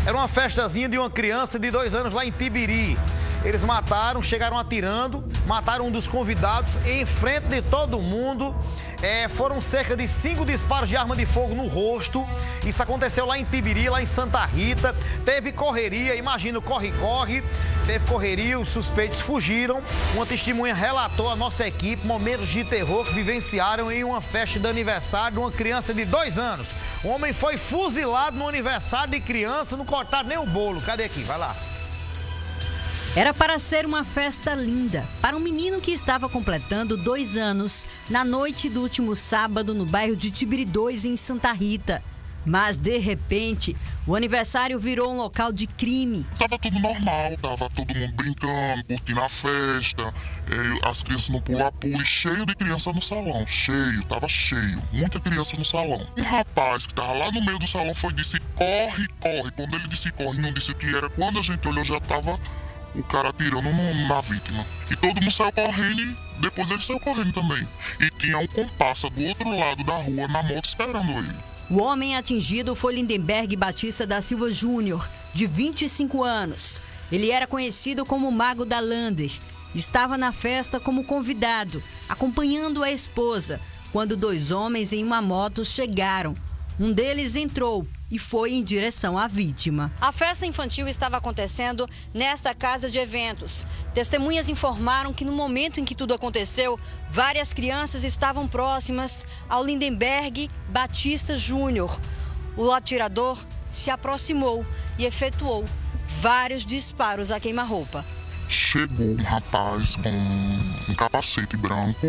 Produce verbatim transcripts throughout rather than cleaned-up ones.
Era uma festazinha de uma criança de dois anos lá em Tibiri. Eles mataram, chegaram atirando, mataram um dos convidados em frente de todo mundo. É, foram cerca de cinco disparos de arma de fogo no rosto. Isso aconteceu lá em Tibiri, lá em Santa Rita. Teve correria, imagina, corre-corre. Teve correria, os suspeitos fugiram. Uma testemunha relatou à nossa equipe momentos de terror que vivenciaram em uma festa de aniversário de uma criança de dois anos. O homem foi fuzilado no aniversário de criança, não cortaram nem o bolo. Cadê aqui? Vai lá. Era para ser uma festa linda para um menino que estava completando dois anos na noite do último sábado no bairro de Tibiri dois, em Santa Rita. Mas, de repente, o aniversário virou um local de crime. Tava tudo normal, tava todo mundo brincando, curtindo a festa, as crianças no pula-pula, cheio de criança no salão, cheio, tava cheio, muita criança no salão. Um rapaz que tava lá no meio do salão foi disse, corre, corre. Quando ele disse corre, não disse o que era, quando a gente olhou já tava o cara atirando no, na vítima. E todo mundo saiu correndo e depois ele saiu correndo também. E tinha um comparsa do outro lado da rua na moto esperando ele. O homem atingido foi Lindenberg Batista da Silva Júnior, de vinte e cinco anos. Ele era conhecido como Mago da Lander. Estava na festa como convidado, acompanhando a esposa, quando dois homens em uma moto chegaram. Um deles entrou e foi em direção à vítima. A festa infantil estava acontecendo nesta casa de eventos. Testemunhas informaram que no momento em que tudo aconteceu, várias crianças estavam próximas ao Lindenberg Batista Júnior. O atirador se aproximou e efetuou vários disparos a queima-roupa. Chegou um rapaz com um capacete branco,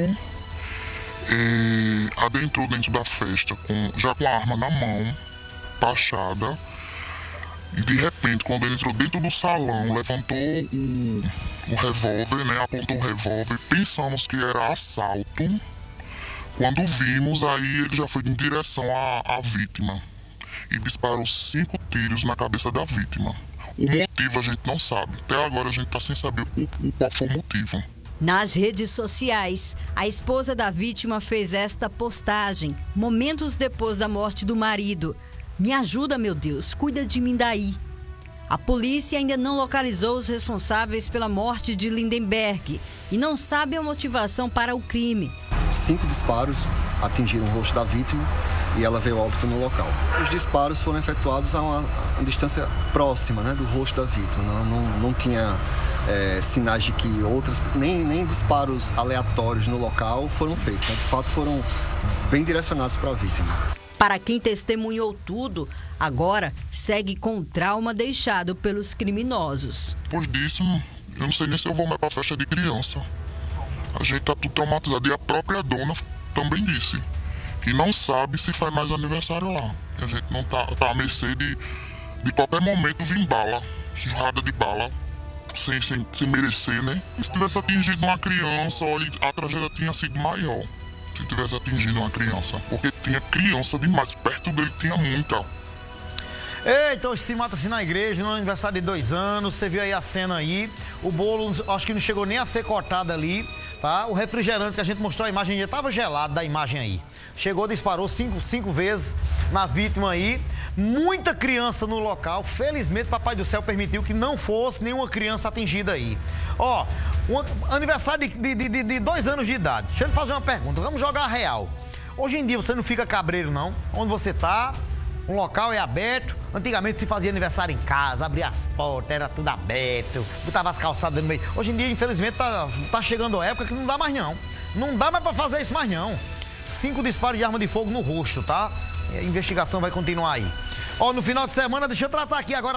e adentrou dentro da festa com, já com a arma na mão, taxada, e de repente, quando ele entrou dentro do salão, levantou o, o revólver, né, apontou o revólver, pensamos que era assalto. Quando vimos, aí ele já foi em direção à, à vítima e disparou cinco tiros na cabeça da vítima. O motivo a gente não sabe, até agora a gente está sem saber o, o qual foi o motivo. Nas redes sociais, a esposa da vítima fez esta postagem, momentos depois da morte do marido. Me ajuda, meu Deus, cuida de mim daí. A polícia ainda não localizou os responsáveis pela morte de Lindenberg e não sabe a motivação para o crime. Cinco disparos atingiram o rosto da vítima e ela veio a óbito no local. Os disparos foram efetuados a uma, a uma distância próxima, né, do rosto da vítima. Não, não, não tinha é, sinais de que outras, nem, nem disparos aleatórios no local foram feitos. Né? De fato, foram bem direcionados para a vítima. Para quem testemunhou tudo, agora segue com o trauma deixado pelos criminosos. Depois disso, eu não sei nem se eu vou mais para a festa de criança. A gente tá tudo traumatizado. E a própria dona também disse que não sabe se faz mais aniversário lá. A gente não tá, tá à mercê de, de qualquer momento vir bala, churrada de bala, sem, sem, sem merecer, né? Se tivesse atingido uma criança, olha, a tragédia tinha sido maior. Se tivesse atingido uma criança, porque tinha criança demais, perto dele tinha muita. Eita, hoje se mata assim na igreja, no aniversário de dois anos, você viu aí a cena aí, o bolo acho que não chegou nem a ser cortado ali, tá? O refrigerante que a gente mostrou a imagem já estava gelado da imagem aí. Chegou, disparou cinco, cinco vezes na vítima aí, muita criança no local, felizmente Papai do Céu permitiu que não fosse nenhuma criança atingida aí. Ó, um aniversário de, de, de, de dois anos de idade, deixa eu lhe fazer uma pergunta, vamos jogar a real. Hoje em dia você não fica cabreiro não, onde você tá, o local é aberto, antigamente se fazia aniversário em casa, abria as portas, era tudo aberto, botava as calçadas no meio. Hoje em dia, infelizmente, tá, tá chegando a época que não dá mais não, não dá mais pra fazer isso mais não. Cinco disparos de arma de fogo no rosto, tá? A investigação vai continuar aí. Ó, no final de semana, deixa eu tratar aqui agora.